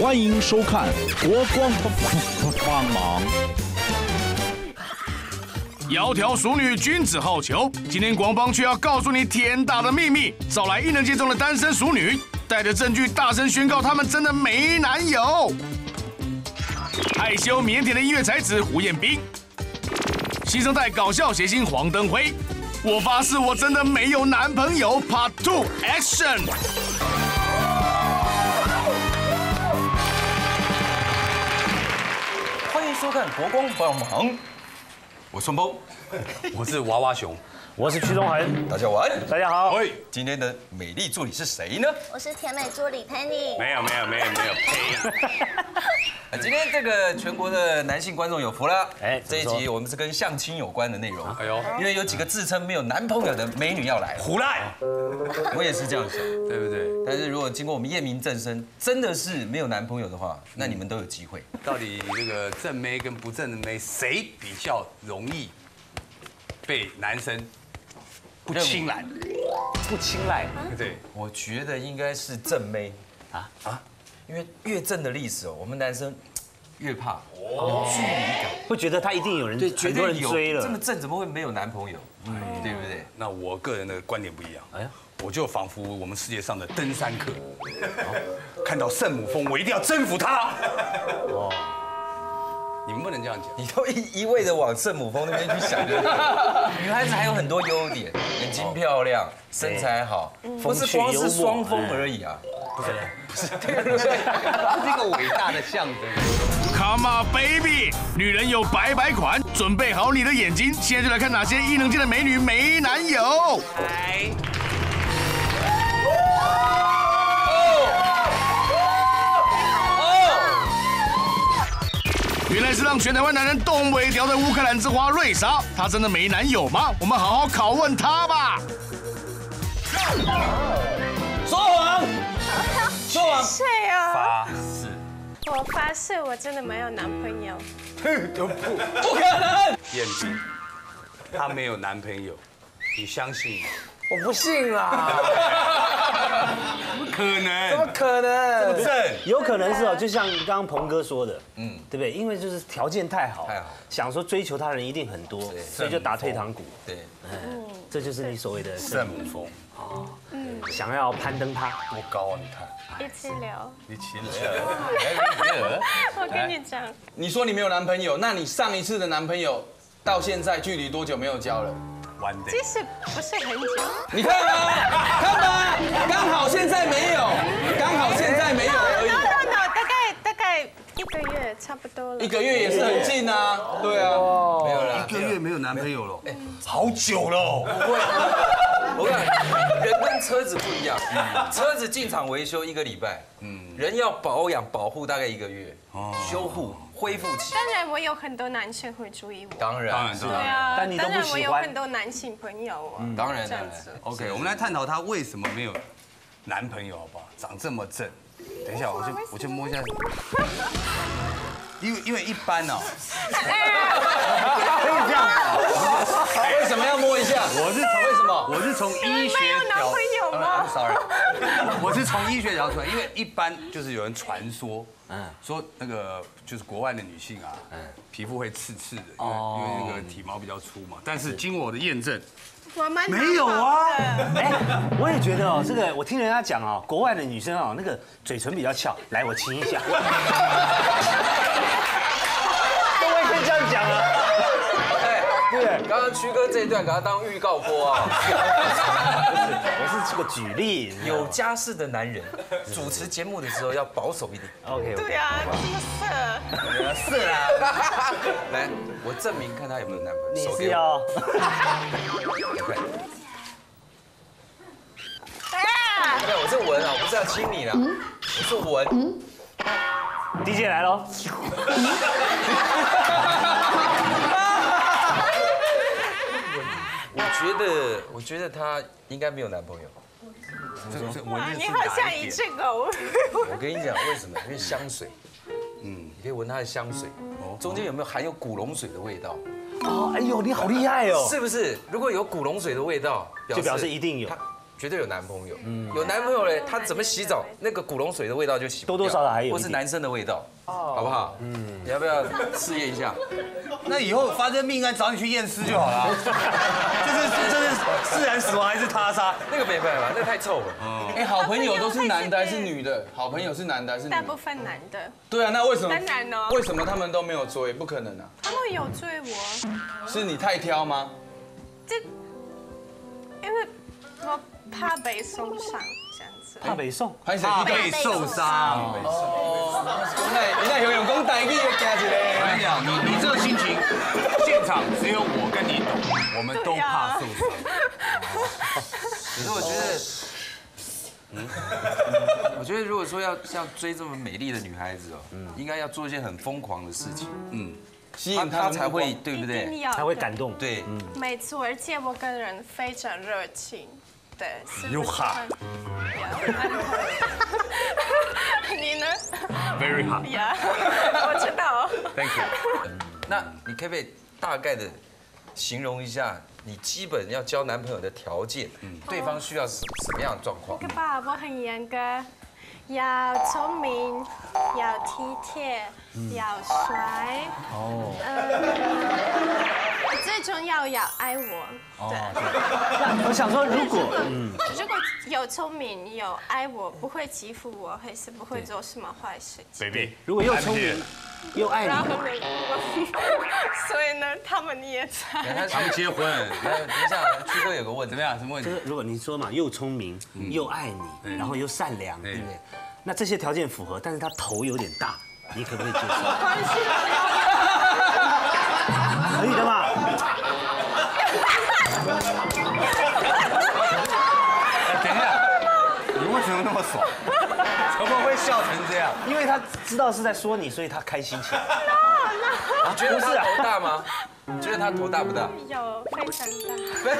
欢迎收看国光帮忙。窈窕淑女，君子好逑。今天国帮却要告诉你天大的秘密，找来艺能界中的单身淑女，带着证据大声宣告她们真的没男友。害羞腼腆的音乐才子胡彦斌，新生代搞笑谐星黄登辉。我发誓我真的没有男朋友 Part 2 Action。 欢迎收看国光帮忙，我顺风， 我是娃娃熊， 我是屈中恒， 大家晚安。 大家好。 今天的美丽助理是谁呢？ 我是甜美助理 Penny。 没有， 今天这个全国的男性观众有福了。这一怎么说集我们是跟相亲有关的内容。 哎呦， 因为有几个自称没有男朋友的美女要来， 胡赖， 我也是这样想， 对不对？ 但是如果经过我们验明正身，真的是没有男朋友的话，那你们都有机会。 到底这个正妹跟不正的妹，谁比较容易被男生不青睐？ 不青睐， 对， 我觉得应该是正妹啊，因为越正的历史哦，我们男生越怕有距离感， 会觉得他一定有人， 对，绝很多对有人追了。 这么正，怎么会没有男朋友？对不对？ 那我个人的观点不一样。 哎呀， 我就仿佛我们世界上的登山客，看到圣母峰，我一定要征服它。哦，你们不能这样讲。 你都一味的往圣母峰那边去想，女孩子还有很多优点，眼睛漂亮，身材好，不是光是双峰而已啊。不是，对不对？ 这个伟大的象征。 Come on baby， 女人有百百款，准备好你的眼睛，现在就来看哪些艺能界的美女没男友。 来， 原来是让全台湾男人动尾条的乌克兰之花瑞莎，她真的没男友吗？我们好好拷问她吧。 说谎，说谎。 谁啊？ 发誓， 我发誓，我真的没有男朋友。 不可能！ 彦斌，她没有男朋友，你相信吗？ 我不信啦， 不可能， 怎么可能？ 正有可能是哦，就像刚刚鹏哥说的，对不对？因为就是条件太好，想说追求他的人一定很多，所以就打退堂鼓。 对， 这就是你所谓的圣母峰， 想要攀登他。 多高啊？你看， 一起聊。 你起了， 我跟你讲， 你说你没有男朋友，那你上一次的男朋友到现在距离多久没有交了？ one day。 其实不是很久。 你看吧，看吧，刚好现在没有，刚好现在没有而已。 大概1个月差不多了。 1个月也是很近啊，对啊， 没有啦， 1个月没有男朋友了，好久了。 不会。我看人跟车子不一样，车子进厂维修1个礼拜，人要保养保护大概1个月，修护恢复期。 当然，我有很多男生会注意我。 当然， 对啊， 但你都不喜欢当然我有很多男性朋友啊。 当然这样子。 OK， 我们来探讨她为什么没有男朋友，好不好？长这么正，等一下我就摸一下。因为一般哦， 为什么要摸一下？ 我是从医学没有男朋友吗？ sorry， 我是从医学角度出来，因为一般就是有人传说，说那个就是国外的女性啊，皮肤会刺刺的，因为那个体毛比较粗嘛。但是经过我的验证， 我蛮没有啊。 哎，我也觉得哦，这个我听人家讲哦，国外的女生哦，那个嘴唇比较翘，来我亲一下。各位可以这样讲啊。 对，刚刚曲哥这一段给他当预告播啊。 我是这个举例。 有家室的男人主持节目的时候要保守一点。 OK。 对啊，这么色。 是啦。来，我证明看他有没有男朋友。 你手给我。 是要。 对，我是闻啊，我不是要亲你啦，我是闻。 DJ 来喽。 我觉得他应该没有男朋友。 哇，你好像一只狗。 我跟你讲为什么？因为香水，你可以闻他的香水，中间有没有含有古龙水的味道？ 哦，哎呦，你好厉害哦！ 是不是？如果有古龙水的味道， 就表示一定有。 绝对有男朋友。有男朋友嘞，他怎么洗澡，那个古龙水的味道就洗不掉， 多多少少还有， 或是男生的味道，好不好？你要不要试验一下？ 那以后发生命案找你去验尸就好了。这是自然死亡还是他杀？ 那个没办法，那个太臭了。 哎，好朋友都是男的还是女的？好朋友是男的还是女的？ 大部分男的。 对啊，那为什么？ 当然哦。 为什么他们都没有追？不可能啊！ 他们有追我。 是你太挑吗？ 因为我怕被受伤这样子。 怕被送， 怕被受伤。 那游泳讲台语的加一个。 我跟你讲，你这个心情，现场只有我跟你懂，我们都怕受伤。 可是我觉得，如果说要追这么美丽的女孩子哦，应该要做一些很疯狂的事情，吸引她才会，对不对？ 才会感动。 对， 没错，而且我个人非常热情，对， 又hot。 你呢 ？Very hot。 呀，我知道。 Thank you。 那你可不可以大概的形容一下你基本要交男朋友的条件？对方需要什么样的状况？ 那个吧，我很严格，要聪明，要体贴，要帅。最重要要爱我。对。 我想说，如果有聪明有爱我，不会欺负我，还是不会做什么坏事情。 baby， 如果又聪明又爱然后你， 所以呢，他们也在。 他们结婚， 等一下，曲哥有个问题， 怎么样？什么问题就是？如果你说嘛，又聪明又爱你，然后又善良，对不对？那这些条件符合，但是他头有点大，你可不可以接受？ 关系可以的嘛？ 等一下，你为什么那么爽？怎么会笑成这样？ 因为他知道是在说你，所以他开心起来。 你觉得他头大吗？你觉得他头大不大？ 有非常大。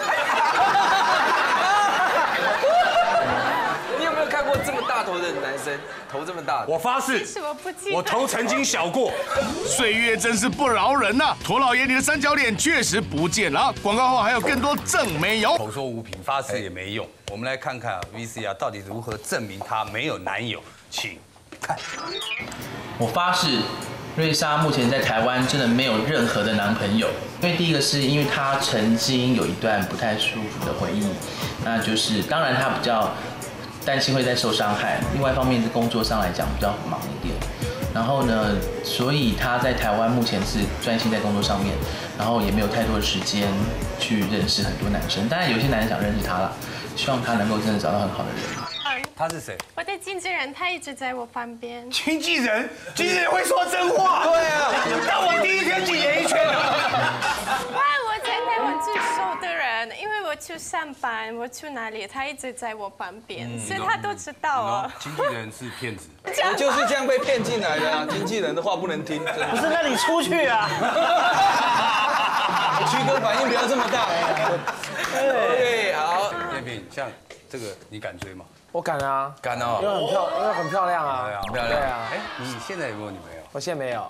你有没有看过这么大头的男生？头这么大的？ 我发誓， 是我不记得。 我头曾经小过。 岁月真是不饶人呐！驼老爷，你的三角脸确实不见了。广告后还有更多正妹有。 口说无凭，发誓也没用。我们来看看 VCR 到底如何证明她没有男友，请看。 我发誓，瑞莎目前在台湾真的没有任何的男朋友。因为第一个是因为她曾经有一段不太舒服的回忆，那就是当然她比较担心会再受伤害，另外一方面是工作上来讲比较忙一点。然后呢，所以她在台湾目前是专心在工作上面，然后也没有太多的时间去认识很多男生。当然有些男人想认识她了，希望她能够真的找到很好的人。 他是谁？ 我的经纪人，他一直在我旁边。 经纪人会说真话。对啊，那我第一天进演艺圈。 哇，我在台湾最熟的人，因为我去上班，我去哪里，他一直在我旁边，所以他都知道啊。 经纪人是骗子。 我就是这样被骗进来的啊！经纪人的话不能听，真的。 不是，那你出去啊！ 曲哥反应不要这么大。 对，好。 叶品，像这个你敢追吗？ 我敢啊， 敢哦， 因为很漂亮啊， 很漂亮。 对啊， 哎，你现在有没有女朋友？ 我现在没有，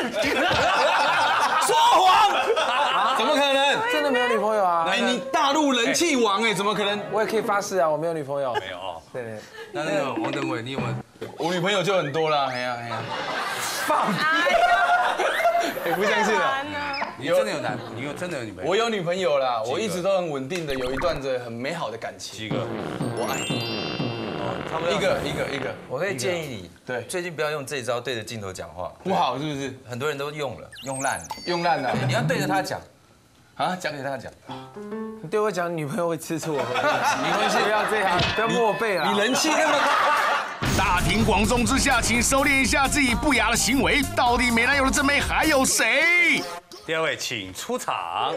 说谎！怎么可能？ 真的没有女朋友啊。 哎，你大陆人气王哎，怎么可能？ 我也可以发誓啊，我没有女朋友。 没有哦。 对对。 那个王登伟，你有没有？ 我女朋友就很多了，哎呀哎呀。 放屁！ 哎，不相信了。 你真的有男？你真的有女朋友？ 我有女朋友啦，我一直都很稳定的，有一段很美好的感情。 几个？ 我爱你。 差不多一个。 我可以建议你， 对， 最近不要用这招对着镜头讲话， 不好是不是？ 很多人都用了，用烂了。 用烂了。 你要对着他讲， 啊，讲给他讲。 你对我讲，女朋友会吃醋我。 没关系， 不要这样，不要摸我背啊。 你人气那么高。 大庭广众之下，请收敛一下自己不雅的行为。到底没男友的正妹还有谁？ 第二位，请出场。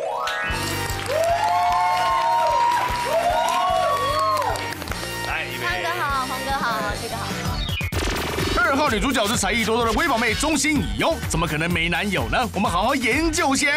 来，预备。 汤哥好，黄哥好，这个好。 2号女主角是才艺多多的微宝妹钟欣怡哦，怎么可能没男友呢？我们好好研究先。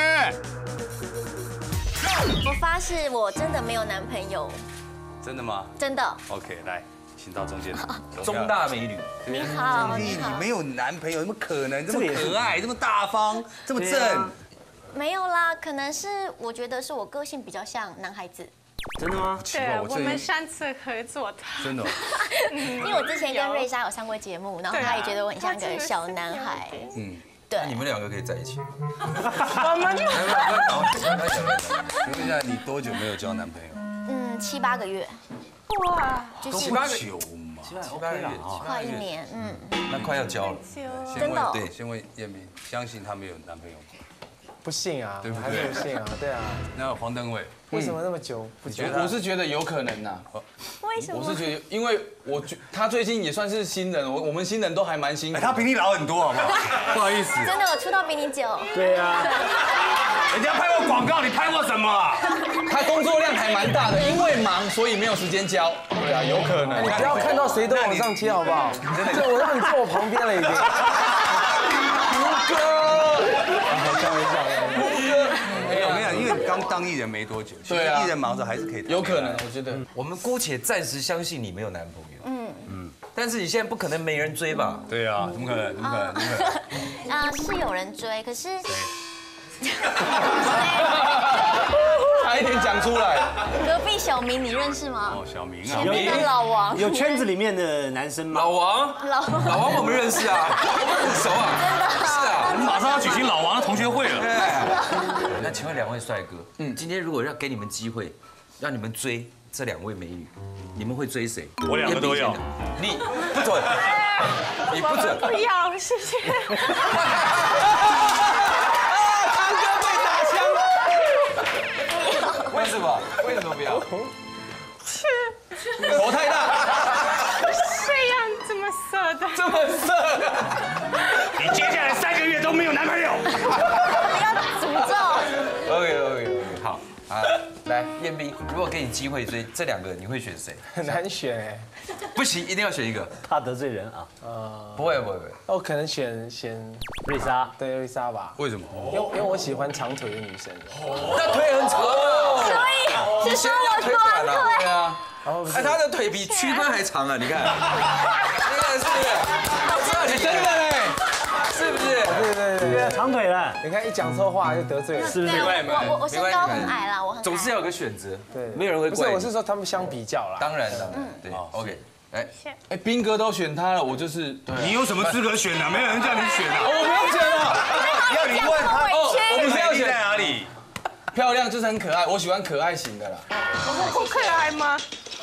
我发誓，我真的没有男朋友， 真的吗？ 真的。 OK， 来，请到中间。 中大美女。 你好， 你你好。 没有男朋友，怎么可能？这么可爱，这么大方，这么正。 没有啦，可能是我觉得是我个性比较像男孩子。 真的吗？ 对，我们上次合作的。 真的。 因为我之前跟瑞莎有上过节目，然后她也觉得我很像个小男孩。 嗯， 对。 那你们两个可以在一起。 我们就。 请问一下，你多久没有交男朋友 ？7、8个月。 哇， 就是 7、8个月嘛 ，7、8个月， 快1年， 那快要交了。 真的。 对，先问燕明，相信她没有男朋友吗？ 不信啊， 对不对？ 还是不信啊，对啊。 那黄登伟， 为什么那么久不觉得？ 我是觉得有可能呐。 为什么？ 我是觉得，因为他最近也算是新人，我们新人都还蛮辛苦。 他比你老很多，好不好？不好意思。 真的，我出道比你久。 对啊。 人家拍过广告，你拍过什么？ 他工作量还蛮大的，因为忙所以没有时间教。对啊，有可能。 你不要看到谁都往上贴，好不好？就我让你坐我旁边了已经。 胡歌。 开玩笑。 我跟你讲，因为你刚当艺人没多久，对啊，艺人忙着还是可以。 有可能，我觉得。 我们姑且暂时相信你没有男朋友。但是你现在不可能没人追吧？ 对啊，怎么可能？怎么可能？怎么可能？ 是有人追，可是。 差一点讲出来。 隔壁小明，你认识吗？ 哦，小明啊。 前面的老王。 有圈子里面的男生吗？ 老王我们认识啊，很熟啊。 真的。 是啊， 我们马上要举行老王的同学会了。 那请问2位帅哥，今天如果要给你们机会，让你们追这2位美女，你们会追谁？ 我2个都要。 你不准，你不准。 不要，谢谢。 为什么？为什么不要？ 头太大。 这样这么色的。 这么色。 你接下来3个月都没有男朋友。 不要诅咒。 OK， 好啊，来，彦斌，如果给你机会追这2个，你会选谁？ 很难选哎。 不行，一定要选一个。 怕得罪人啊。 不会。 我可能选瑞莎。 对，瑞莎吧。 为什么？ 因为我喜欢长腿的女生。 那腿很长。 所以是说我短腿。 对啊。哎，他的腿比区分还长啊！你看，是不是？ 真的嘞， 是不是？ 对， 长腿了。 你看一讲错话就得罪了， 是不是？ 我身高很矮啦，我很矮。 总是要有个选择， 对， 没有人会怪。 不是，我是说他们相比较啦。 当然，对 ，OK。 哎，斌哥都选他了，我就是。 你有什么资格选呢？没有人叫你选啊！ 我不用选了。 要你问他哦，我不是要选在哪里？ 漂亮就是很可爱，我喜欢可爱型的啦。 我可爱吗？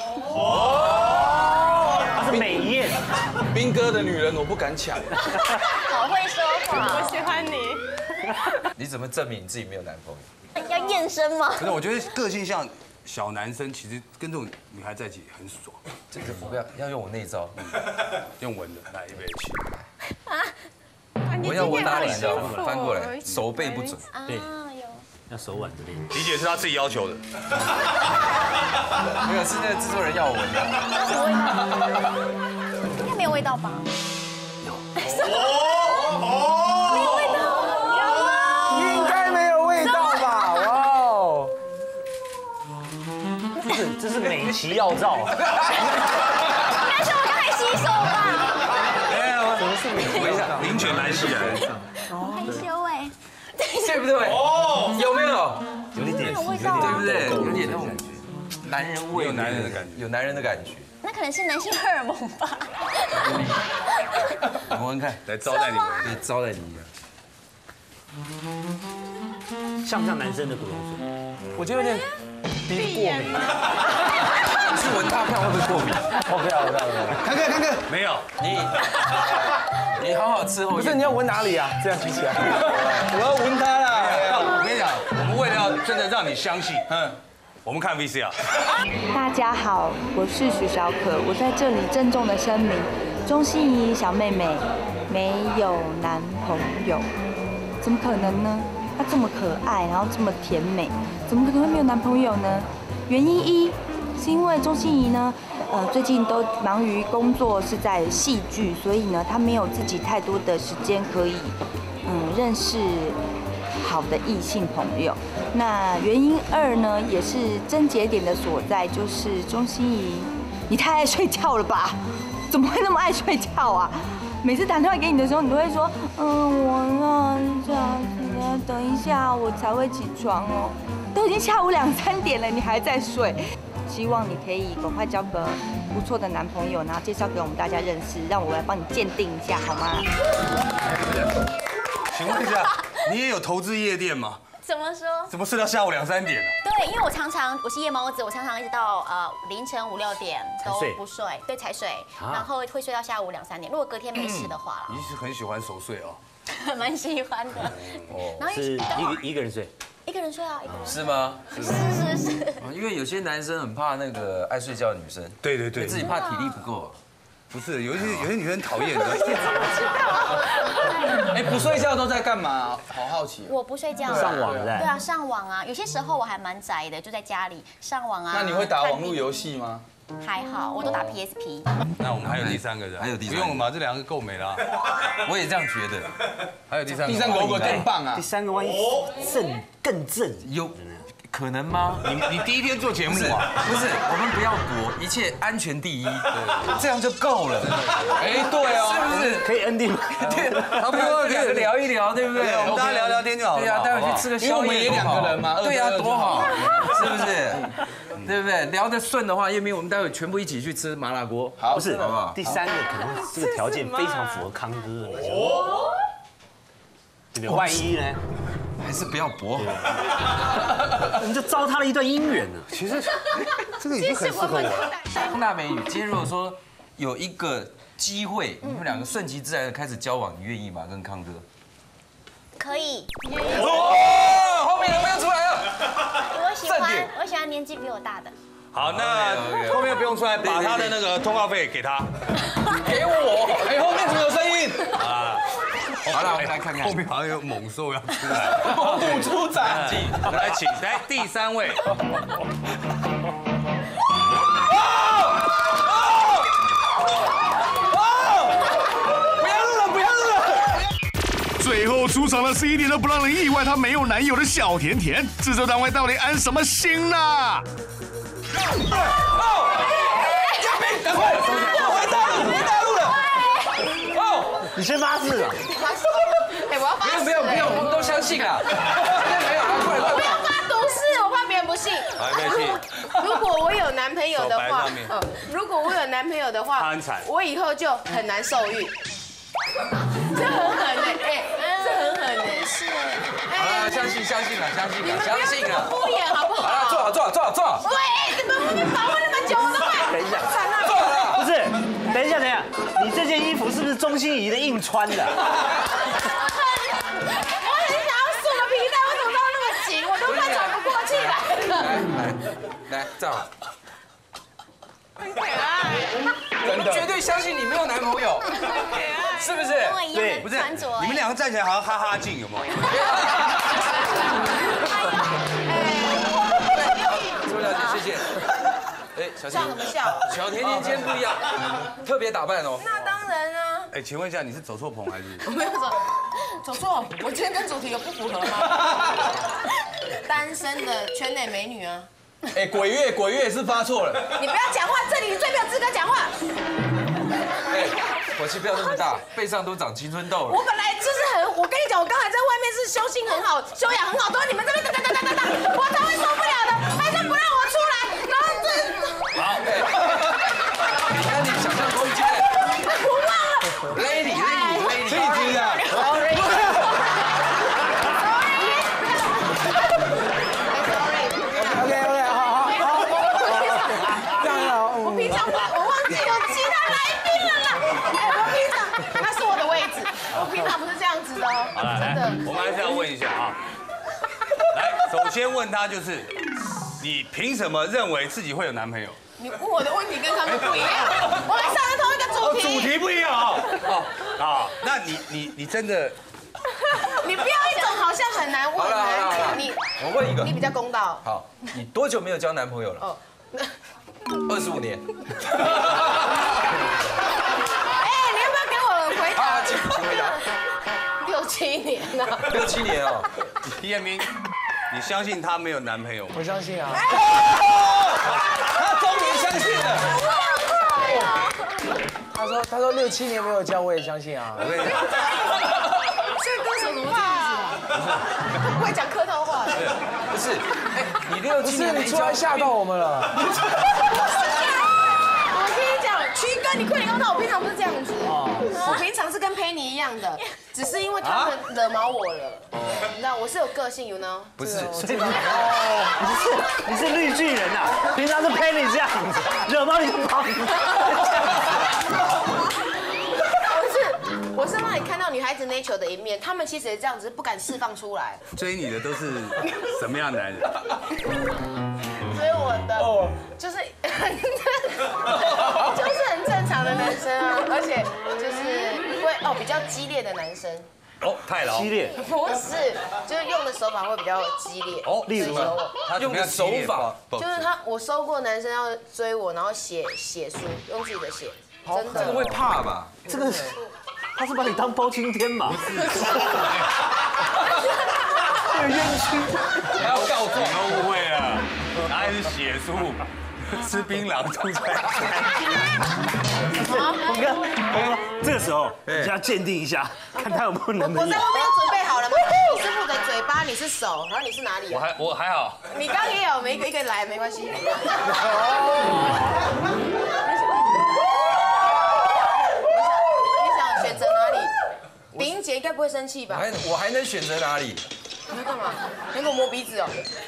她是美艳。 斌哥的女人我不敢抢。 好会说话。 我喜欢你。 你怎么证明你自己没有男朋友？ 要验身吗？ 可是我觉得个性像小男生，其实跟这种女孩在一起很爽。 这个不要用我那一招， 用闻的，来，预备起。 我要闻哪里？你知道吗？翻过来，手背不准。 对。要手腕这边。 理解是他自己要求的。 没有，是那个制作人要我闻的。应该没有味道吧？ 有。 没有味道。有吗？ 应该没有味道吧？哇哦！ 这是美其药皂。 应该是我刚才洗手吧？ 没有，怎么是美其药皂？灵犬兰溪来的。 害羞哎。 对不对？哦，有没有？ 有一点， 有味道， 对不对？有点那种男人味， 有男人的感觉， 有男人的感觉。 那可能是男性荷尔蒙吧。 闻闻看， 来招待你， 对，招待你一样。像不像男生的古龙水？ 我觉得有点鼻子过敏。 你是闻大票会不会过敏？ 我不要。 看哥，没有你好好伺候。 不是你要闻哪里啊？这样举起来。 我要闻它啦。 我跟你讲，我们为了要真的让你相信，我们看 VCR。 大家好，我是许小可，我在这里郑重的声明，钟欣怡小妹妹没有男朋友，怎么可能呢？她这么可爱，然后这么甜美，怎么可能会没有男朋友呢？原因一是因为钟欣怡呢，最近都忙于工作，是在戏剧，所以呢，她没有自己太多的时间可以，认识好的异性朋友。那原因二呢，也是症结点的所在，就是钟欣怡，你太爱睡觉了吧？怎么会那么爱睡觉啊？每次打电话给你的时候，你都会说，我这样子，等一下我才会起床哦，都已经下午2、3点了，你还在睡。希望你可以赶快交个不错的男朋友，然后介绍给我们大家认识，让我来帮你鉴定一下，好吗？ 请问一下，你也有投资夜店吗？ 怎么说？ 怎么睡到下午2、3点啊？ 对，因为我是夜猫子，我常常一直到凌晨5、6点都不睡，对，才睡，然后会睡到下午2、3点。如果隔天没事的话， 你是很喜欢熟睡哦？ 蛮喜欢的。然后是一个人睡。 一个人睡啊， 是吗？ 是。 因为有些男生很怕那个爱睡觉的女生， 对， 自己怕体力不够。 不是，有些女生讨厌的。 哎，不睡觉都在干嘛？好好奇。 我不睡觉。 上网对啊，上网啊。有些时候我还蛮宅的，就在家里上网啊。 那你会打网络游戏吗？ 还好，我都打 PSP。 那我们还有第3个人，不用了嘛，这2个够没了。 我也这样觉得。 还有第3个， 第3个如果更棒啊！ 第3个万一更正， 有可能吗？ 你第一天做节目啊？ 不是，我们不要搏，一切安全第一，这样就够了。 哎，对哦， 是不是？ 可以 ending 吗？ 对，差不多2个聊一聊，对不对？ 我们大家聊聊天就好了。 对啊，待会去吃个宵夜， 因为我们也2个人嘛。 对啊，多好，是不是？对不对？聊得顺的话，叶明，我们待会全部一起去吃麻辣锅。 好， 不是， 好不好？ 第3个可能这个条件非常符合康哥，你知道吗？对不对？万一呢？ 还是不要搏好， 我们就糟蹋了一段姻缘呢。 其实这个已经很适合我了。 康大美女，今天如果说有一个机会，你们2个顺其自然的开始交往，你愿意吗？跟康哥？ 可以。 哦，后面人不要出来了。 我喜欢年纪比我大的。 好，那后面不用出来，把他的那个通告费给他。 给我。哎，后面怎么有声音？ 啊。好了，我们来看看， 后面好像有猛兽要出来。 猛出仔， 我们来请来第3位。 不要录了！ 最后出场的是一点都不让人意外，她没有男友的小甜甜，制作单位到底安什么心呢？ 赶快！我回大陆了！哦， 你先发誓啊！ 哎，我要发誓。 不用，我们都相信啊。没有，快！ 不要发毒誓，我怕别人不信。如果我有男朋友的话， 他很惨， 我以后就很难受孕。这很狠哎，这很狠哎，是哎。 好了，相信了。 敷衍好不好？ 好了，坐好。 喂，你们后面访问那么久，我都快。 等一下， 坐了。 不是，等一下，你这件衣服是不是钟欣怡的硬穿的？ 我很想要束个皮带，我怎么到那么紧，我都快喘不过气来。 来，站好。 很可爱。 我们绝对相信你没有男朋友，是不是？ 跟我一样的不是穿着。 你们2个站起来好像哈哈镜，有没有？ 周小姐，谢谢。哎，小笑什么笑？ 小甜甜今天不一样，特别打扮哦。 那当然啊。 哎，请问一下，你是走错棚还是？ 我没有走错，我今天跟主题有不符合吗？单身的圈内美女啊。 哎，鬼月是发错了。 你不要讲话，这里你最没有资格讲话。 哎，火气不要那么大，背上都长青春痘了。 我本来就是我跟你讲，我刚才在外面是修心很好，修养很好，都是你们这边哒，我才会受不了的，还是不让我出来，然后这。 好，你看你想象空间。 我忘了。 Lady， 气质啊。 我平常我忘记有其他来宾了啦。哎，我平常那是我的位置，我平常不是这样子的哦。 好了，真的，我们还是要问一下啊。来，首先问他就是，你凭什么认为自己会有男朋友？ 你问我的问题跟他们不一样，我们上的同一个主题。 主题不一样啊。好，那你真的？ 你不要一种好像很难问， 我问一个， 你比较公道。 好，你多久没有交男朋友了？哦，25年。 哎，你要不要给我回答？ 请回答。 6、7年了。 6、7年哦。 叶明，你相信他没有男朋友吗？ 我相信啊。 他终于相信了。 他说6、7年没有交，我也相信啊。 这歌手怎么这样子啊？ 不会讲客套话。 不是，你6、7年没你突然吓到我们了。 我跟你讲，曲哥，你快点告诉他，我平常不是这样子。我平常是跟佩妮一样的，只是因为他们惹毛我了。你知道我是有个性，you know？ 不是， 你是绿巨人啊！平常是佩妮这样子，惹毛你就跑。 我是让你看到女孩子 nature 的一面，她们其实也这样子，不敢释放出来。 追你的都是什么样的男人？ 追我的就是很正常的男生啊，而且就是会比较激烈的男生。 太老。 激烈？ 不是，就是用的手法会比较激烈。 例如呢？ 他用的手法， 就是我收过男生要追我，然后写书，用自己的血，真的。 这个会怕吧？ 这个他是把你当包青天嘛？这个冤屈， 还要告状， 你都误会了，他还是写书，吃槟榔吐菜。 鹏哥，这个时候你就要鉴定一下，看他有没有男朋友。 我在后面准备好了吗？你是负责嘴巴，你是手，然后你是哪里？ 我还好。 你刚也有，我们一个一个来，没关系。选择哪里？林英杰应该不会生气吧？ 我还能选择哪里？ 你要干嘛？你给我摸鼻子哦！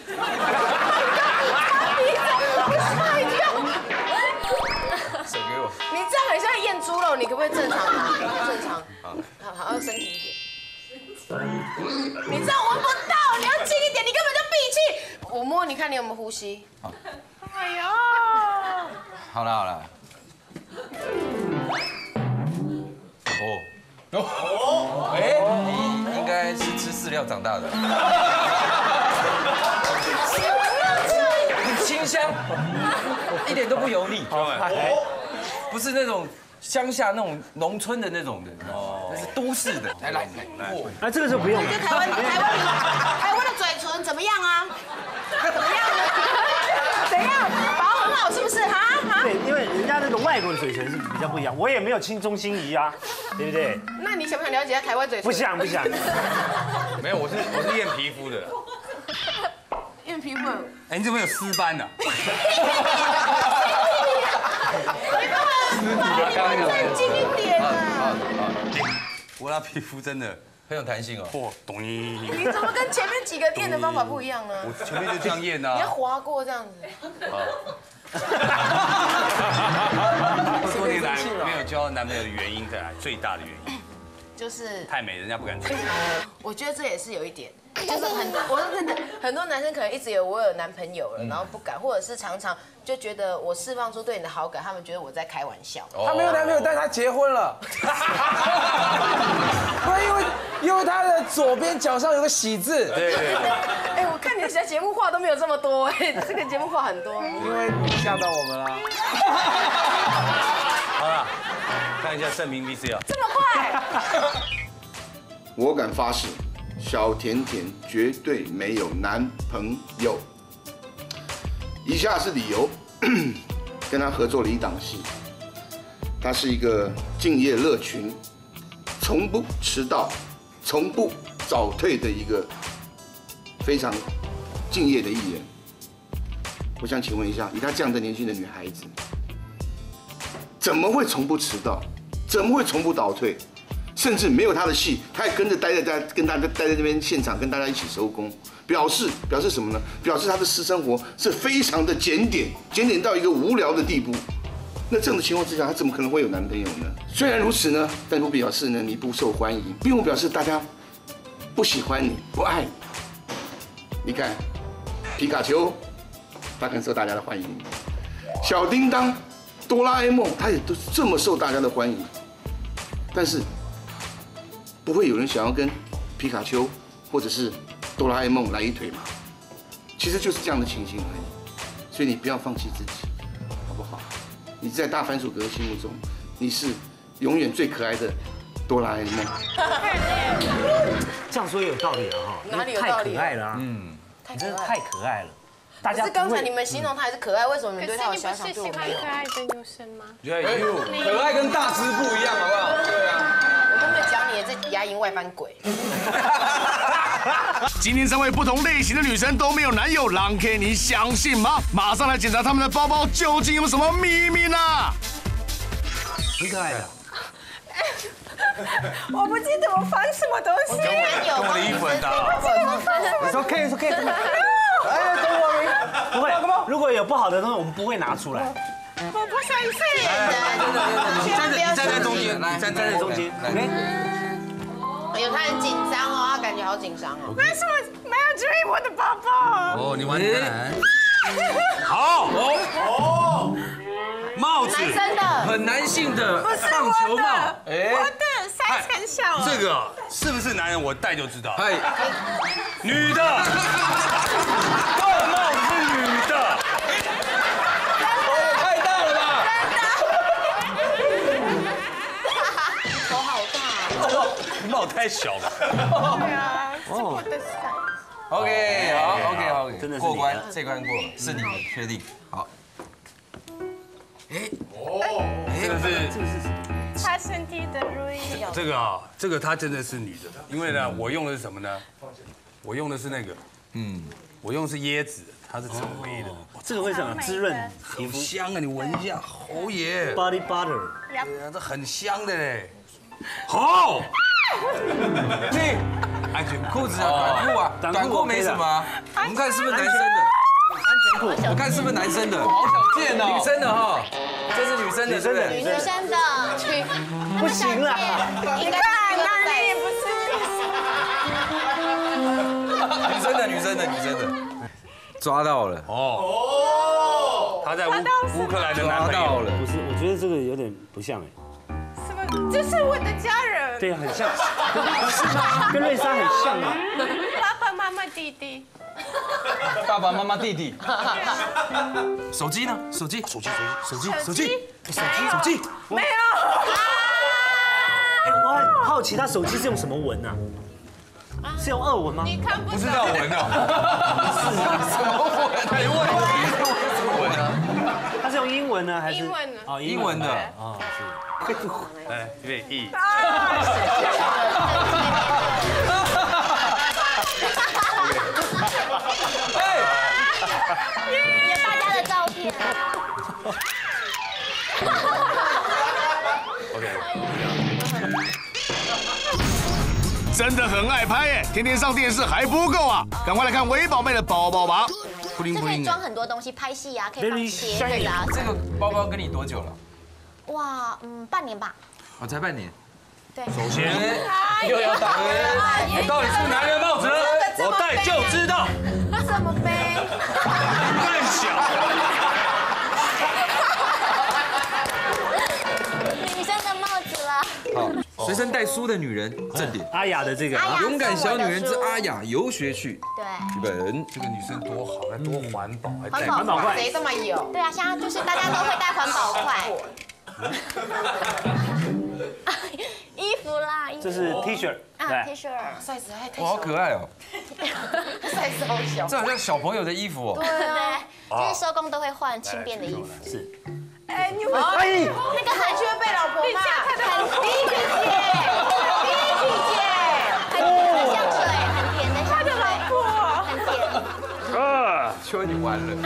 吓一跳！ 手给我。 你这样很像验猪肉，你可不可以正常啊？正常。好，要身体一点。你这样闻不到，你要近一点，你根本就闭气。我摸你看你有没有呼吸。哎呀！ 好了。你应该是吃饲料长大的，很清香，一点都不油腻，不是那种乡下那种农村的那种的，那是都市的。来， 那这个就不用了。 台湾的嘴唇怎么样啊？怎么样呢？怎样？保很好是不是？哈？ 对，因为人家那个外国的嘴唇是比较不一样，我也没有亲钟欣怡啊，对不对？ 那你想不想了解下台湾嘴唇？ 不想。 没有，我是验皮肤的。 验皮肤？ 哎，你怎么有丝斑呢？ 你冷静一点啊！ 我那皮肤真的很有弹性哦。 懂你怎么跟前面几个验的方法不一样呢？ 我前面就这样验啊。 你要划过这样子。 多年来没有交男朋友的原因，最大的原因就是太美，人家不敢追。 我觉得这也是有一点，就是我说真的，很多男生可能一直以为我有男朋友了，然后不敢，或者是常常就觉得我释放出对你的好感，他们觉得我在开玩笑。 他没有男朋友，但他结婚了。不然因为他的左边脚上有个喜字。 对。 哎，我看你的节目话都没有这么多，哎，这个节目话很多。 因为你吓到我们了。 好了，看一下盛名 VCR。 这么快？ 我敢发誓，小甜甜绝对没有男朋友。以下是理由，跟他合作了一档戏。他是一个敬业乐群，从不迟到，从不早退的一个非常敬业的艺人。我想请问一下，以她这样的年轻的女孩子，怎么会从不迟到？怎么会从不早退？甚至没有她的戏，她也跟大家待在这边现场，跟大家一起收工，表示什么呢？表示她的私生活是非常的检点到一个无聊的地步。那这样的情况之下，她怎么可能会有男朋友呢？虽然如此呢，但不表示呢你不受欢迎，并不表示大家不喜欢你、不爱你。你看，皮卡丘，他很受大家的欢迎；小叮当、哆啦 A 梦，他也都这么受大家的欢迎。但是，不会有人想要跟皮卡丘或者是哆啦 A 梦来一腿嘛？其实就是这样的情形而已。所以你不要放弃自己，好不好？你在大番薯哥心目中，你是永远最可爱的哆啦 A 梦。 这样说也有道理啊哈， 哪里有道理？ 太可爱了啊，你真的太可爱了。大家可是刚才你们形容他还是可爱，为什么你们对他有遐想？ 可是你不是喜欢可爱的女生吗？ 可爱跟大只不一样，好不好？对啊。 我都没有讲你这牙龈外翻鬼。 今天3位不同类型的女生都没有男友，狼 K 你相信吗？马上来检查她们的包包究竟有什么秘密呢？ 很可爱的。 我不记得我放什么东西。 跟我的衣服很搭。 It's okay, it's okay。哎，等我，不会。如果有不好的东西，我们不会拿出来。 我不相信。 你站在中间，你站在中间。 哎呦，他很紧张哦，他感觉好紧张哦。 为什么没有注意我的包包？ 哦，你玩蛋。好。哦。帽子。 男生的。 很男性的不是棒球帽。 我的 size 很小。 这个是不是男人？我戴就知道。 嗨， 女的。戴帽子是女的。 太大了吧？ 头好大。 帽太小了。 对啊，是我的 size。 OK， 好 ，OK， 真的是过关，这关过了，是你确定？好。 这个是擦身体的如意。 这个啊，这个它真的是女的，因为呢，我用的是什么呢？我用的是那个，我用的是椰子，它是草莓的。 这个为什么滋润皮肤？ 香啊，你闻一下，侯爷 ，body butter。 对啊，这很香的嘞。好， 你安全裤子啊，短裤啊，短裤没什么，我们看是不是男生的？ 安全裤， 我看是不是男生的？ 好小件哦。 女生的哈，这是女生的，对不对？ 女生的， 不行了， 应该哪里也不是。 女生的，抓到了哦，他在乌克兰的男朋友了。 不是，我觉得这个有点不像哎。 什么？这是我的家人。 对啊，很像，是吗？跟瑞莎很像吗？ 爸爸妈妈弟弟。 爸爸妈妈弟弟。 手机呢？手机。 没有。 哎，我很好奇他手机是用什么纹啊？是用俄文吗？ 你看不不是绕纹的， 什么纹？你问我什么纹啊？ 他是用英文呢还是？ 英文的。 哦， 英文的。 哦，是。 哎，有点意。 有大家的照片。 真的很爱拍耶，天天上电视还不够啊！赶快来看微宝贝的包包吧。 这可以装很多东西，拍戏啊，可以放鞋子啊。 这个包包跟你多久了？ 哇，半年吧。 我才半年。 对。 首先又要打。 你到底是男人帽子呢？我戴就知道。 这么背。 更小。 女生的帽子了。 好，随身带书的女人，正点。 阿雅的这个勇敢小女人之阿雅游学去。 对。 剧本， 这个女生多好，还多环保，还带环保筷，谁这么有？ 对啊，现在就是大家都会带环保筷。衣服啦， 这是 T 恤， 啊 T 恤 ，size 还太小。 哇，好可爱哦 ，size 好小。 这好像小朋友的衣服哦。 对对，就是收工都会换轻便的衣服。 是。 哎，你们那个韩剧会被老婆骂。 很第一姐，很香水，很甜的香水，很甜。 啊，秋你完了。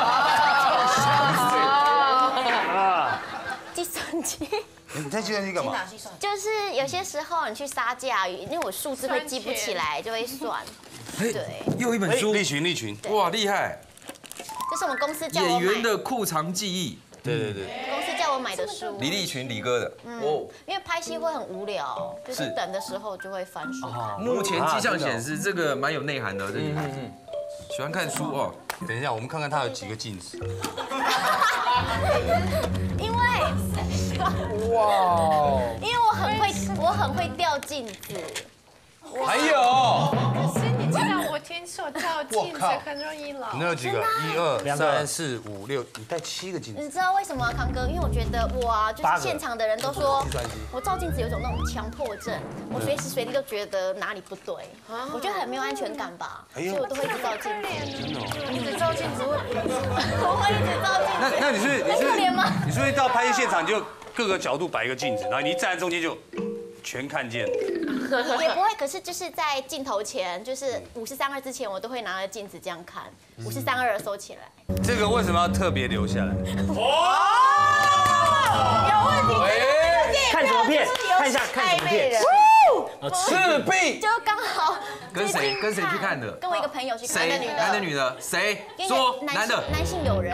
计算机。 你在计算机干嘛？ 就是有些时候你去杀价，因为我数字会记不起来，就会算。对。 又一本书。 立群。 哇，厉害！ 这是我们公司叫我买。 演员的库藏记忆。 对。 公司叫我买的书。 李立群，李哥的。哦。 因为拍戏会很无聊，就是等的时候就会翻书。 目前迹象显示，这个蛮有内涵的，这女孩子喜欢看书哦。 等一下，我们看看她有几个镜子。 因为哇，因为我很会掉镜子。 还有， 可是你知道我听说照镜子很容易老。 你那有几个？1、2、3、4、5、6，你带7个镜子。 你知道为什么康哥？因为我觉得我就是现场的人都说，我照镜子有一种那种强迫症，我随时随地都觉得哪里不对，我觉得很没有安全感吧，所以我都会一直照镜子。 一直照镜子会， 我会一直照镜子。 那你是可怜吗？ 你是不是到拍戏现场就各个角度摆一个镜子，然后你一站在中间就全看见。 也不会，可是就是在镜头前，就是5:32之前，我都会拿着镜子这样看，5:32收起来。 这个为什么要特别留下来？ 有问题。 看什么片？看一下看什么片？ 赤壁。 就刚好跟谁去看的？ 跟我一个朋友去看。 男的女的？谁？说男的。 男性友人。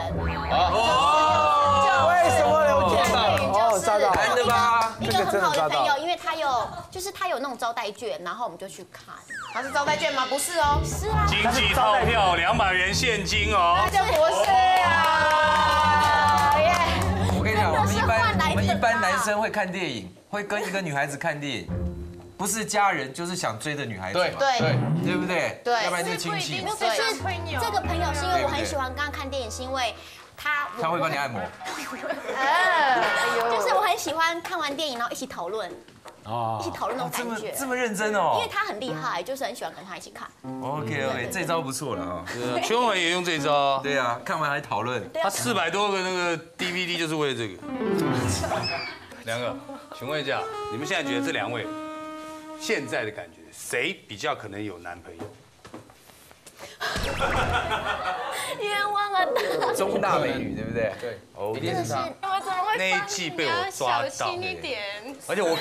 为什么留下？哦，抓到。 男的吧？ 一个很好的朋友，因为他有那种招待券，然后我们就去看。 他是招待券吗？不是哦， 是啊。 经济套票200元现金哦。 那就不是啊。 我跟你讲，我们一般男生会看电影，会跟一个女孩子看电影，不是家人就是想追的女孩子嘛，对不对？ 对， 要不然就是亲戚。 可是这个朋友是因为我很喜欢跟他看电影，是因为他会帮你按摩。 就是我很喜欢看完电影然后一起讨论。一起讨论那种感觉， 这么认真哦， 因为他很厉害，就是很喜欢跟他一起看。 OK， 这招不错了啊。 邱文也用这招。 对啊，看完还讨论。 他400多个那个 DVD 就是为了这个。两个，请问一下，你们现在觉得这2位现在的感觉，谁比较可能有男朋友？ 冤枉啊！ 中大美女，对不对？对， 一定是他。我怎么会？ 那一季被我抓到。 小心一点。 而且我，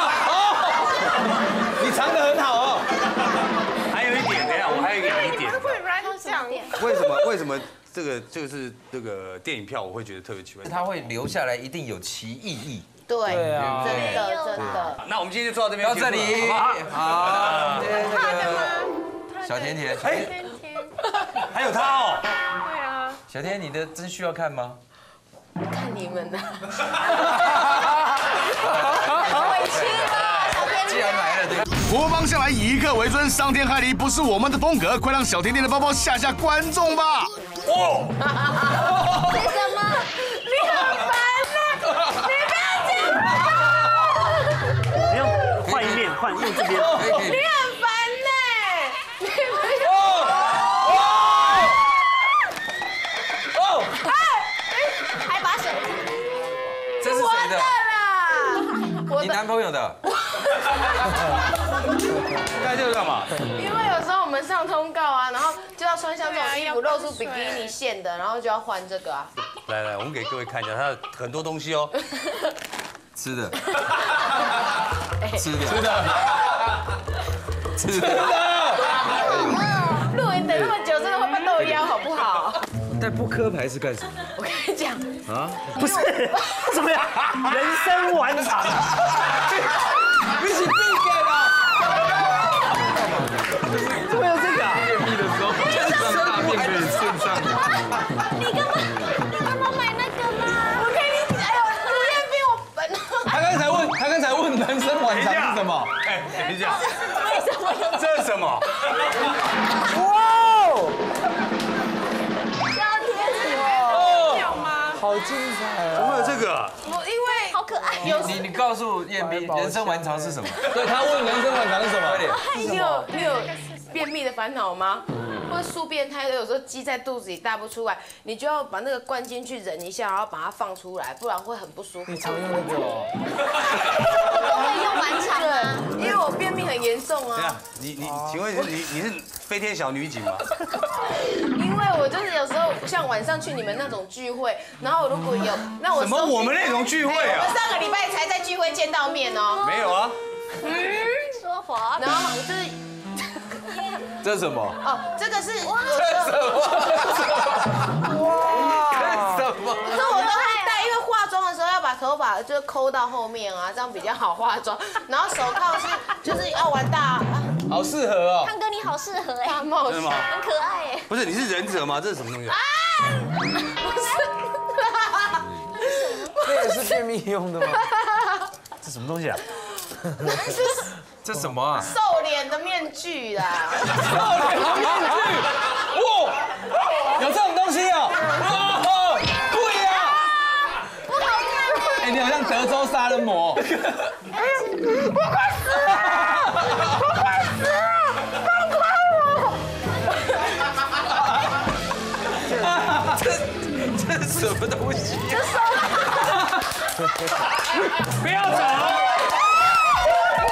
你藏得很好哦。 还有一点，等一下，我还有一点。 会乱讲。 为什么这个电影票我会觉得特别奇怪？ 它会留下来，一定有其意义。 对啊，真的。 那我们今天就做到这边， 到这里。好，小甜甜，还有他哦。 对啊。 小甜，你的真需要看吗？ 看你们的。 好委屈啊，小甜甜。 既然来了，对。 国邦向来以客为尊，伤天害理不是我们的风格，快让小甜甜的包包吓吓观众吧。 哦。为什么？ 你很烦呢，你不要这样。 不用，换一面，用这边。 你很烦呢。 还把手。 这是谁的？你男朋友的。 干这个干嘛？ 因为有时候我们上通告啊，然后就要穿像这种衣服露出比基尼线的，然后就要换这个啊。 来，我们给各位看一下，它有很多东西哦。 吃的。 录影等那么久，真的会被逗腰，好不好？ 但不磕牌是干什么？ 我跟你讲啊，不是怎么样？人生玩场， 你是必给的。 怎么有这个？ 便秘的时候，大便可以顺畅。 你干嘛买那个吗？ 我跟你讲，哎呦，卢彦斌，我本他刚才问男生晚上是什么？ 哎，等一下， 为什么有？ 这是什么？ 哇！好精彩啊！ 怎么有这个？ 因为好可爱。 你告诉彦斌，人生玩常是什么？ 对他问人生玩常是什么？ 快点。 你有便秘的烦恼吗？或者宿便太多，有时候积在肚子里大不出来，你就要把那个灌进去忍一下，然后把它放出来，不然会很不舒服。 你常用那个哦？ 可以用完场啊。 因为我便秘很严重啊。 请问你是飞天小女警吗？ 因为我就是有时候像晚上去你们那种聚会，然后如果有那我什么我们那种聚会啊？ 我们上个礼拜才在聚会见到面哦。 没有啊。 说谎。 然后就是。 这是什么？ 哦，这个是这什么？ 哇！这什么？可是我都会戴，因为化妆的时候要把头发就抠到后面啊，这样比较好化妆。然后手铐就是要玩大。 好适合哦。 康哥你好适合哎， 大冒险，很可爱哎。 不是，你是忍者吗？这是什么东西啊？ 不是。 这也是便秘用的吗？ 这什么东西啊？ 这什么啊？ 瘦脸的面具啦！ 瘦脸的面具，哇，有这种东西哦！哇，贵啊！ 不好看哎！ 哎，你好像德州杀人魔。 我快死了！我快死了！放开我！这是什么东西？ 不要走！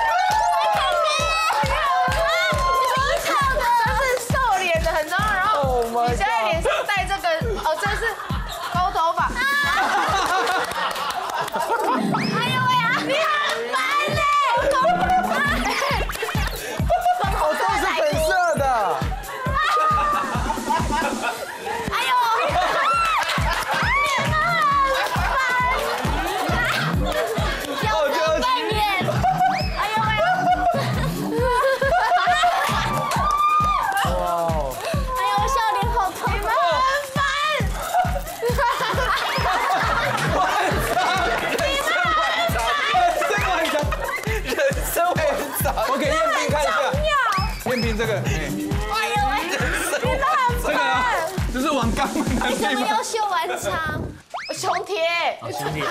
天平这个， 哎呦，真的很这个就是往肛门的地方。 为什么要修完长？ 胸贴， 兄弟， 我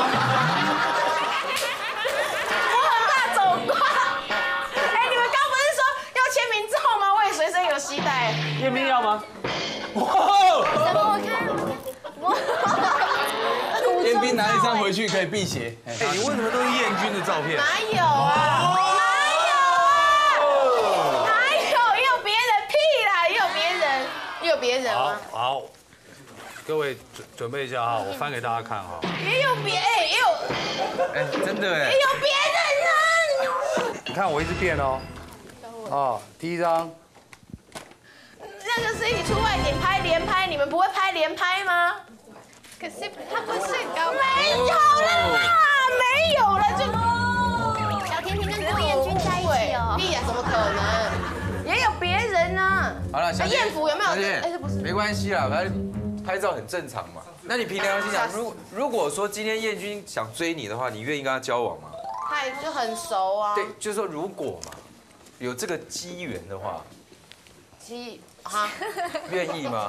很怕走光。哎，你们刚不是说要签名照吗？我也随身有携带。 验兵要吗？ 哇！ 怎么我看？ 彦斌拿一张回去可以辟邪。 哎，你为什么都是彦君的照片？ 哪有啊？哪有？也有别人，屁啦！也有别人吗？ 好，各位准备一下哈，我翻给大家看哈。 也有， 哎，真的哎， 也有别人呢。 你看我一直变哦。哦，第一张。 那个是一起出外景拍连拍，你们不会拍连拍吗？ 可是他不是高没有了啦，没有了就。 小甜甜跟郭彦均在一起哦。 屁呀，怎么可能？也有别人呢。 好了，小艳福有没有？ 哎，这不是，没关系啦，反正拍照很正常嘛。那你凭良心讲，如果说今天彦均想追你的话，你愿意跟他交往吗？ 他也就很熟啊。 对，就是说如果嘛，有这个机缘的话，愿意吗？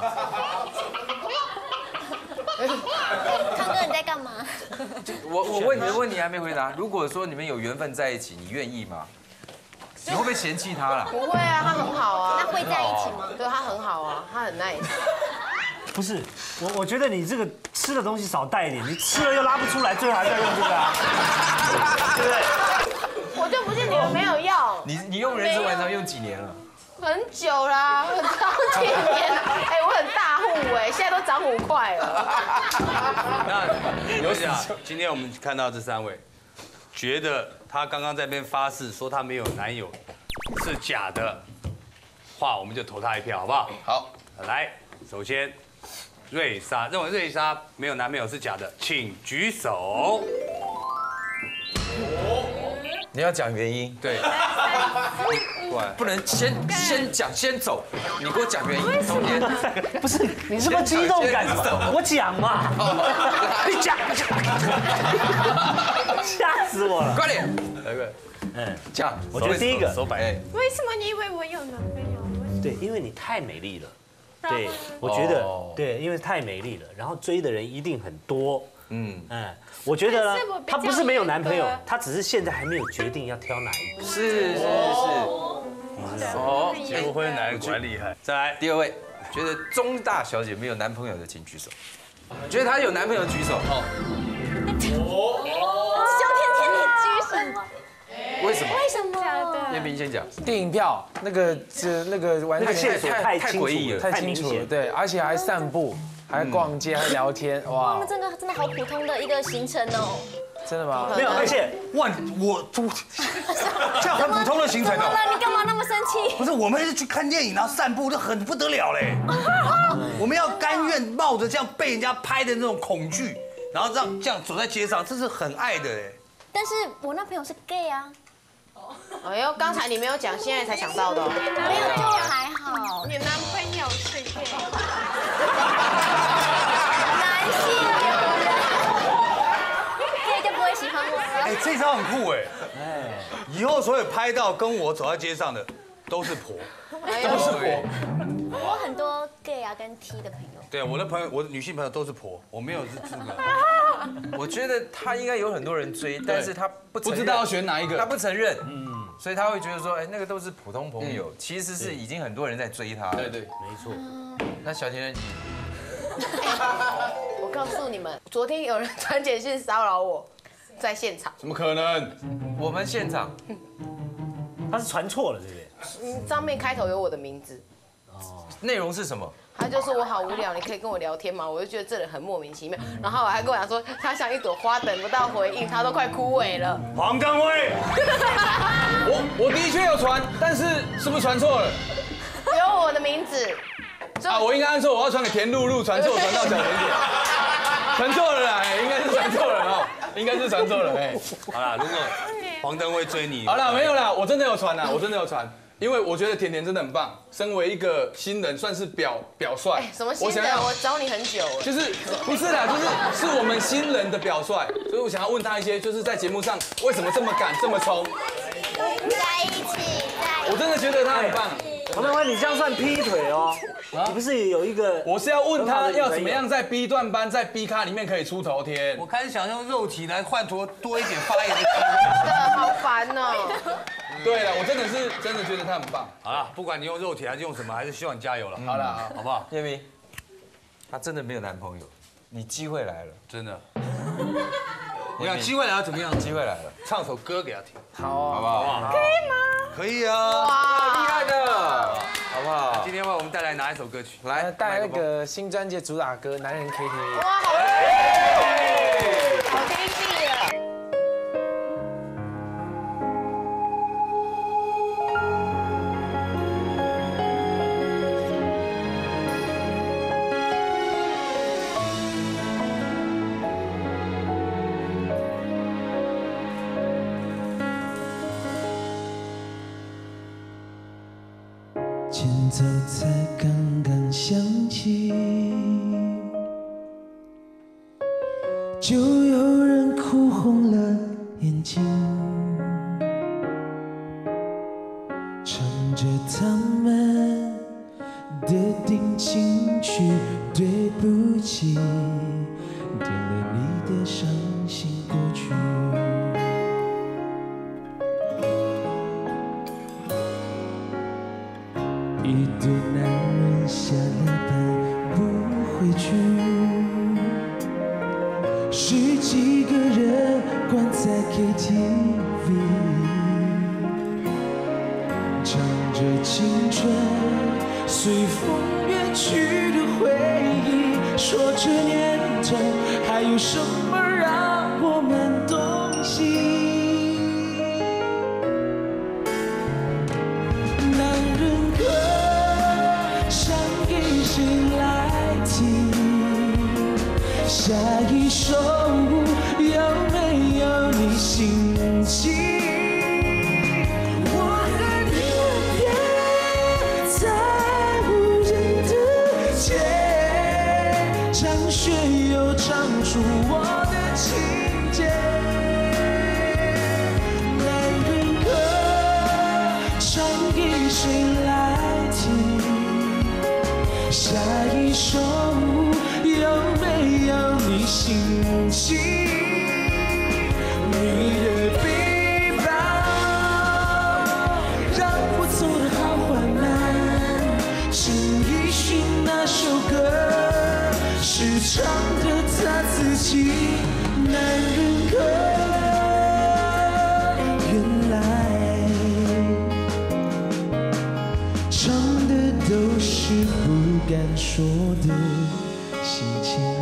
康哥你在干嘛？ 我问你的问题还没回答。如果说你们有缘分在一起，你愿意吗？你会不会嫌弃他啦？ 不会啊，他很好啊。 那会在一起吗？ 对他很好啊，他很 nice。 不是，我觉得你这个吃的东西少带一点，你吃了又拉不出来，最后还在用这个啊，对不对？ 我就不信你们没有要。 你用人参丸肠用几年了？ 很久啦，很长几年。哎，我很大户哎，现在都涨5块了。 那尤其啊，今天我们看到这3位，觉得他刚刚在那边发誓说他没有男友是假的话，我们就投他一票，好不好？ 好， 来，首先瑞莎认为瑞莎没有男朋友是假的，请举手。 你要讲原因， 对， 不能先讲先走，你给我讲原因。中间不是你这么激动感，我讲嘛，你讲，吓死我了， 快点， 来个， 讲。 我觉得第一个手摆， 为什么你以为我有男朋友？ 对，因为你太美丽了。对，我觉得对，因为太美丽了，然后追的人一定很多。我觉得呢，她不是没有男朋友，她只是现在还没有决定要挑哪一个。 是。 哦，结过婚哪个果然厉害？再来第2位，觉得钟大小姐没有男朋友的请举手。觉得她有男朋友举手。 小甜甜你举手吗？ 为什么？ 为什么？ 彦斌先讲。 电影票那个完全线索太诡异了， 太清楚了，对，而且还散步，还逛街，还聊天，哇！ 他们真的好普通的一个行程哦。 真的吗？ 没有，而且哇，这样很普通的行程哦。 怎么了？你干嘛那么生气？ 不是，我们是去看电影，然后散步，就很不得了嘞。我们要甘愿冒着这样被人家拍的那种恐惧，然后这样走在街上，这是很爱的嘞。 但是我那朋友是 gay 啊。 哎呦，刚才你没有讲，现在才想到的。 没有就还好。 你男朋友是 gay。 男性。gay 就不会喜欢我了。 哎，这招很酷哎。以后所有拍到跟我走在街上的都是婆，都是婆。 我很多 gay 啊跟 T 的朋友。 对，我的朋友，我的女性朋友都是婆，我没有是这个。 我觉得他应该有很多人追，但是他不知道要选哪一个， 他不承认，所以他会觉得说，哎，那个都是普通朋友，其实是已经很多人在追他。 对， 没错。 那小甜甜， 我告诉你们，昨天有人传简讯骚扰我，在现场。 怎么可能？ 我们现场， 他是传错了，对不对？ 上面开头有我的名字。 内容是什么？ 他就说我好无聊，你可以跟我聊天吗？我就觉得这人很莫名其妙。然后我还跟我讲说，他像一朵花，等不到回应，他都快枯萎了。 黄刚威， 我的确有传，但是是不是传错了？ 有我的名字。 啊，我应该按错，我要传给田露露，传错传到小甜甜，传错了啦，应该是传错了哦，应该是传错了哎。 好啦，如果黄登辉追你， 好了，没有啦，我真的有传啦，我真的有传。因为我觉得甜甜真的很棒，身为一个新人，算是表率。 什么新人？我找你很久了。 就是不是啦，就是我们新人的表率，所以我想要问他一些，就是在节目上为什么这么敢这么冲？ 在一起，在我真的觉得他很棒。 黄东辉，你这样算劈腿哦？你不是有一个？ 我是要问他要怎么样在 B 段班在 B 咖里面可以出头天。 我开始想用肉体来换多一点发言的机会。 好烦哦。 对了，我真的觉得他很棒。 好了，不管你用肉体还是用什么，还是希望你加油了。 好了， 好不好？ 叶明，他真的没有男朋友，你机会来了， 真的。我想机会来了怎么样？ 机会来了， 唱首歌给他听， 好啊，好不好？ 可以吗？ 可以啊。 哇，厉害的，好不好？ 今天为我们带来哪一首歌曲？ 来带那个新专辑主打歌《男人 KTV》。 哇，好听戏了。 前奏才刚刚响起，就有人哭红了眼睛，唱着他们的定情曲，对不起，点了你的伤心歌曲。一对男人下了班不回去，十几个人关在 KTV， 唱着青春随风远去的回忆，说这年头还有什么让我们动心。下一首有没有你心情？我和你吻别在无人的街，唱学又唱出我的情节。男人歌唱给谁来听？下一首有没有你心情？你的臂膀让我走得好缓慢，请依循那首歌是唱的他自己。男人歌，原来唱的都是不敢说的心情。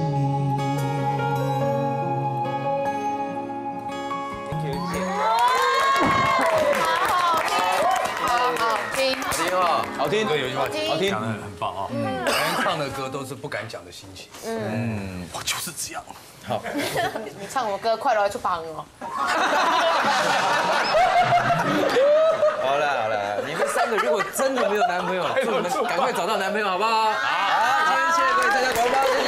好听， 对，有一句话好听， 讲得很棒啊。男人唱的歌都是不敢讲的心情。 我就是这样。 好， 你唱我歌，快乐就帮哦。 好了，你们三个如果真的没有男朋友，祝你们赶快找到男朋友，好不好？好，今天谢谢各位参加广播。